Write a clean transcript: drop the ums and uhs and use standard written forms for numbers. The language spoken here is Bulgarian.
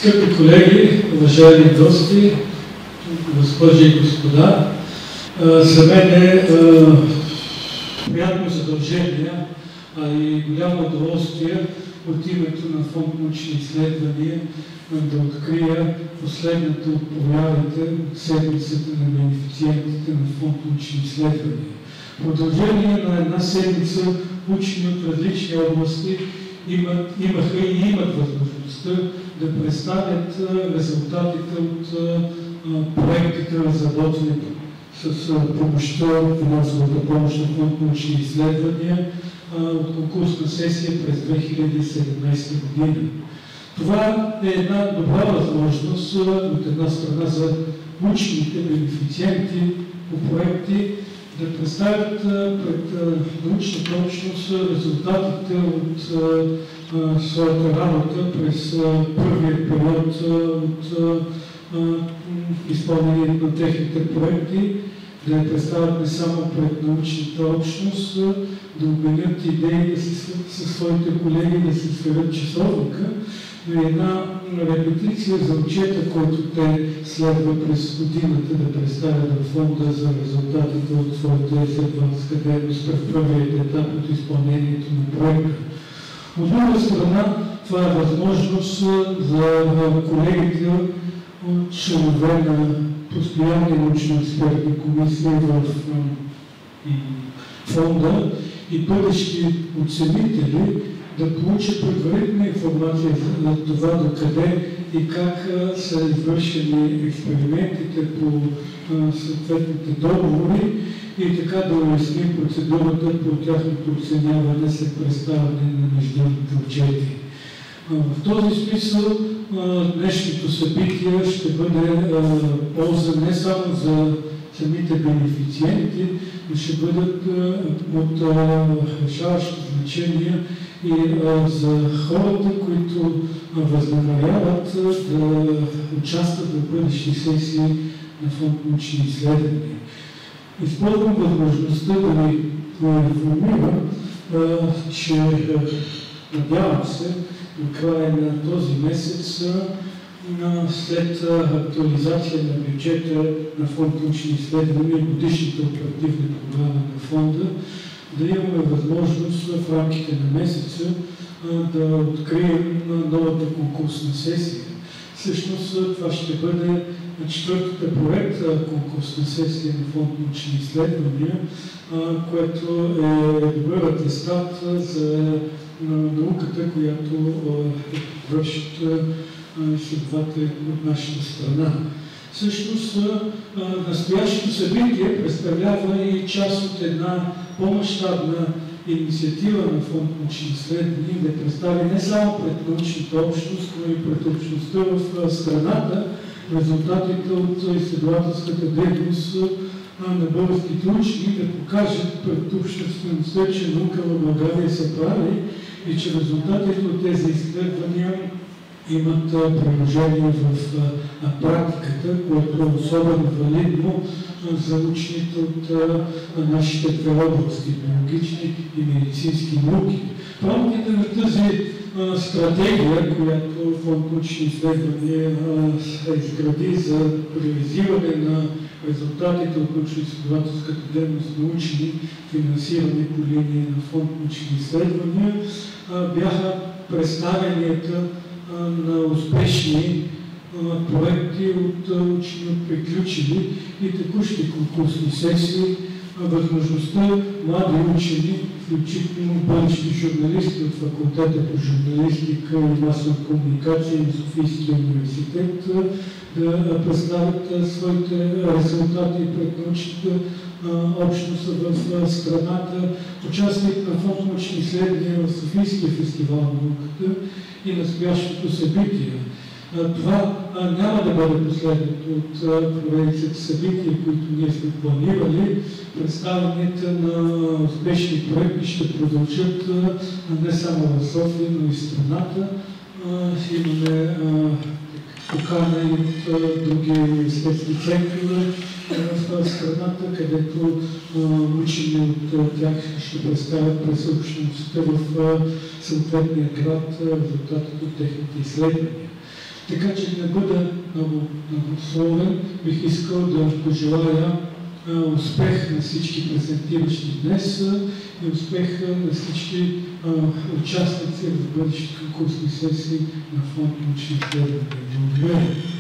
Скъпи колеги, уважаеми гости, госпожи и господа, за мен е приятно задължение, и голямо удоволствие от името на Фонд научни изследвания да открия последната от проявите от седмицата на бенефициентите на Фонд научни изследвания. В продължение на една седмица учени от различни области имаха и имат възможността да представят резултатите от проектите, разработени с помощта, финансовата помощ на Фонд научни изследвания от конкурсна сесия през 2017 година. Това е една добра възможност от една страна за учените бенефициенти по проекти да представят пред научната общност резултатите от своята работа през първия период от изпълнение на техните проекти, да я представят не само пред научната общност, да обменят идеи със своите колеги, да се сверят часовника, но и една репетиция за отчета, който те следва през годината да представят в фонда за резултатите от своята изследователска дейност през първият етап от изпълнението на проекта. От друга страна, това е възможност за колегите от членове на постоянни научно-експертни комисии в фонда и бъдещи оценители да получат предварителна информация за това докъде и как са извършени експериментите по съответните договори и така да улесним процедурата по тяхното оценяване след представяне на междинните отчети. В този смисъл днешното събитие ще бъде полза не само за самите бенефициенти, но ще бъдат от решаващо значение и за хората, които възнамеряват да участват в бъдещи сесии на Фонд научни изследвания. Използвам възможността да ви информирам, че надявам се до края на този месец, след актуализация на бюджета на Фонд научни изследвания и годишната оперативна програма на фонда, да имаме възможност в рамките на месеца да открием новата конкурсна сесия. Всъщност това ще бъде четвъртата проекта конкурсна сесия на Фонд научни изследвания, което е добър атестат за науката, която вършат изследователи от нашата страна. Всъщност, настоящото събитие представлява и част от една по-мащабна инициатива на Фонд научни изследвания да представи не само пред научната общност, но и пред общността в страната резултатите от изследователската дейност на българските учени, да покажат пред обществеността, че наука в България се прави и че резултатите от тези изследвания имат приложение в практиката, което е особено валидно за учените от нашите две области – биологични и медицински науки. В рамките на тази стратегия, която Фонд научни изследвания изгради за реализиране на резултатите от научно-изследователската дейност на учени, финансирани по линия на Фонд научни изследвания, бяха представенията на успешни проекти от учени от приключили и текущи конкурсни сесии, възможността млади учени, включително бъдещи журналисти от факултета по журналистика и масова комуникация на Софийския университет да представят своите резултати пред научната общност в страната, участник на Фонд научни изследвания в Софийския фестивал на науката и настоящото събитие. Това няма да бъде последното от поредицата събития, които ние сме планирали. Представянето на успешни проекти ще продължат не само в София, но и в страната. Имаме покана и от други университетски центрове в страната, където учени от тях ще представят през общността в съответния град резултатите от техните изследвания. Така че не бъда много условен, бих искал да пожелая успех на всички презентиращи днес и успех на всички участници в бъдещите конкурсни сесии на Фонд научни изследвания. Благодаря.